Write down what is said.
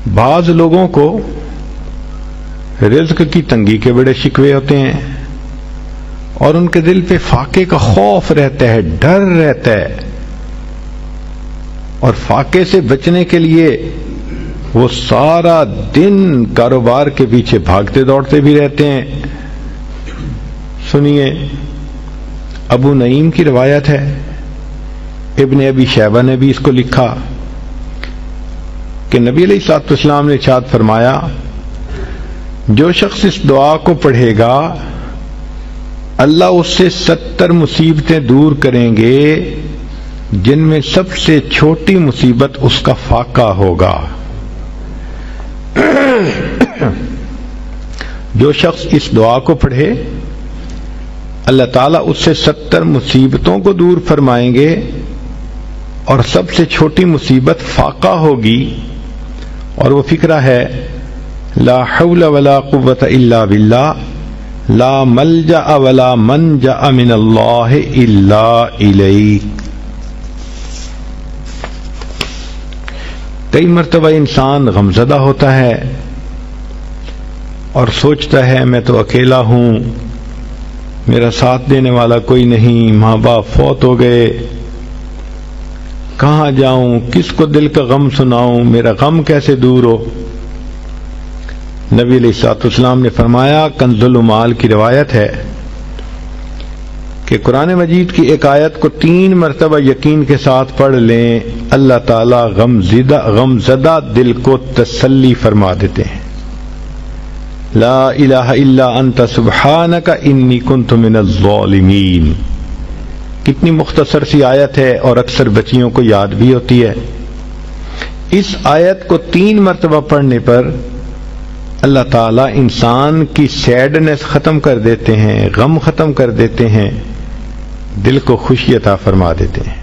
بعض لوگوں کو رزق کی تنگی کے بڑے شکوے ہوتے ہیں اور ان کے دل پہ فاقے کا خوف رہتا ہے، ڈر رہتا ہے، اور فاقے سے بچنے کے لیے وہ سارا دن کاروبار کے پیچھے بھاگتے دوڑتے بھی رہتے ہیں۔ سنیے، ابو نعیم کی روایت ہے، ابن ابی شیبہ نے بھی اس کو لکھا کہ نبی علیہ الصلوۃ والسلام نے ارشاد فرمایا، جو شخص اس دعا کو پڑھے گا اللہ اس سے 70 مصیبتیں دور کریں گے جن میں سب سے چھوٹی مصیبت اس کا فاقہ ہوگا۔ جو شخص اس دعا کو پڑھے اللہ تعالیٰ اس سے 70 مصیبتوں کو دور فرمائیں گے اور سب سے چھوٹی مصیبت فاقہ ہوگی، اور وہ فقرہ ہے لا حول ولا قوة الا باللہ لا ملجأ ولا منجأ من اللہ الا الیک۔ کئی مرتبہ انسان غمزدہ ہوتا ہے اور سوچتا ہے میں تو اکیلا ہوں، میرا ساتھ دینے والا کوئی نہیں، ماں باپ فوت ہو گئے، کہاں جاؤں، کس کو دل کا غم سناؤں، میرا غم کیسے دور ہو۔ نبی علیہ الصلوۃ والسلام نے فرمایا، کنز المال کی روایت ہے کہ قرآن مجید کی ایک آیت کو 3 مرتبہ یقین کے ساتھ پڑھ لیں، اللہ تعالیٰ غمزدہ دل کو تسلی فرما دیتے ہیں۔ لا الہ الا انت سبحانک انی کنت من الظالمین۔ کتنی مختصر سی آیت ہے اور اکثر بچیوں کو یاد بھی ہوتی ہے۔ اس آیت کو 3 مرتبہ پڑھنے پر اللہ تعالیٰ انسان کی سیڈنس ختم کر دیتے ہیں، غم ختم کر دیتے ہیں، دل کو خوشی عطا فرما دیتے ہیں۔